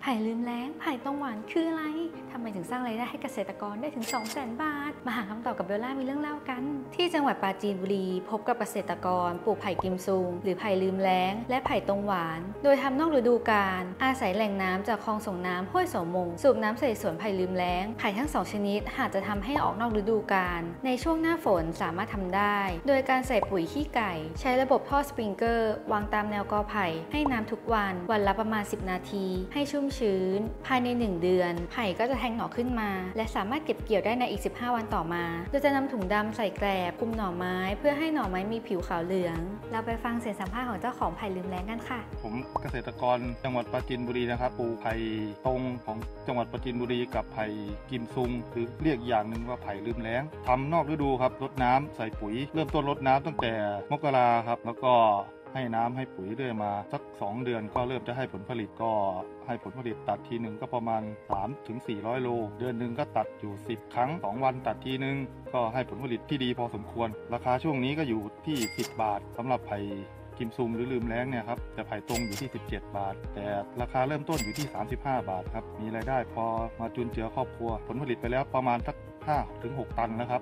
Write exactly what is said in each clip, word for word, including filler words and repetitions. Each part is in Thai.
ไผ่ลืมแล้งไผ่ต้องหวานคืออะไรทำไมถึงสร้างรายได้ให้เกษตรกรได้ถึง สองแสน บาทมาหาคำตอบกับเบลล่ามีเรื่องเล่ากันที่จังหวัดปราจีนบุรีพบกับเกษตรกรปลูกไผ่กิมซุงหรือไผ่ลืมแล้งและไผ่ตรงหวานโดยทำนอกฤดูกาลอาศัยแหล่งน้ำจากคลองส่งน้ำห้วยโสมงสูบน้ำใส่สวนไผ่ลืมแล้งไผ่ทั้งสองชนิดหากจะทำให้ออกนอกฤดูกาลในช่วงหน้าฝนสามารถทำได้โดยการใส่ปุ๋ยขี้ไก่ใช้ระบบท่อสปริงเกอร์วางตามแนวกอไผ่ให้น้ำทุกวันวันละประมาณสิบนาทีให้ชุ่มชื้นภายในหนึ่งเดือนไผ่ก็จะแทงหน่อขึ้นมาและสามารถเก็บเกี่ยวได้ในอีกสิบห้าวันต่อมาโดยจะนำถุงดำใส่แกลบคลุมหน่อไม้เพื่อให้หน่อไม้มีผิวขาวเหลืองเราไปฟังเสียงสัมภาษณ์ของเจ้าของไผ่ลืมแล้งกันค่ะผมเกษตรกรจังหวัดปราจีนบุรีนะครับปลูกไผ่ตรงของจังหวัดปราจีนบุรีกับไผ่กิมซุงหรือเรียกอย่างหนึ่งว่าไผ่ลืมแล้งทำนอกฤดูครับรดน้ำใส่ปุ๋ยเริ่มต้นรดน้ำตั้งแต่มกราครับแล้วก็ให้น้ำให้ปุ๋ยเรื่อยมาสักสองเดือนก็เริ่มจะให้ผลผลิตก็ให้ผลผลิตตัดทีหนึ่งก็ประมาณ สามถึงสี่ร้อย โลเดือนหนึ่งก็ตัดอยู่สิบครั้งสองวันตัดทีหนึ่งก็ให้ผลผลิตที่ดีพอสมควรราคาช่วงนี้ก็อยู่ที่สิบบาทสำหรับไผ่กิมซุงหรือลืมแล้งเนี่ยครับแต่ไผ่ตรงอยู่ที่สิบเจ็ดบาทแต่ราคาเริ่มต้นอยู่ที่สามสิบห้าบาทครับมีรายได้พอมาจุนเจือครอบครัวผลผลิตไปแล้วประมาณสัก ห้าถึงหก ตันนะครับ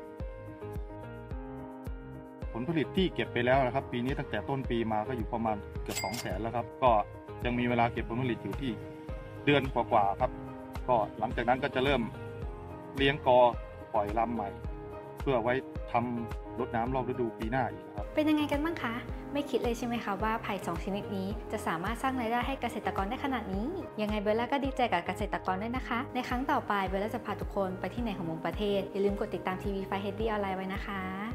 ผลผลิตที่เก็บไปแล้วนะครับปีนี้ตั้งแต่ต้นปีมาก็อยู่ประมาณเกือบสองแสนแล้วครับก็ยังมีเวลาเก็บผลผลิตอยู่ที่เดือนกว่าๆครับก็หลังจากนั้นก็จะเริ่มเลี้ยงกอปล่อยลำใหม่เพื่อไว้ทำรดน้ำรอบฤดูปีหน้าอีกครับเป็นยังไงกันบ้างคะไม่คิดเลยใช่ไหมคะว่าไผ่สองชนิดนี้จะสามารถสร้างรายได้ให้เกษตรกรได้ขนาดนี้ยังไงเบลล่าก็ดีใจกับเกษตรกรด้วยนะคะในครั้งต่อไปเบลล่าจะพาทุกคนไปที่ไหนของมุมประเทศอย่าลืมกดติดตามทีวีไฟเฮดดี้ออนไลน์ไว้นะคะ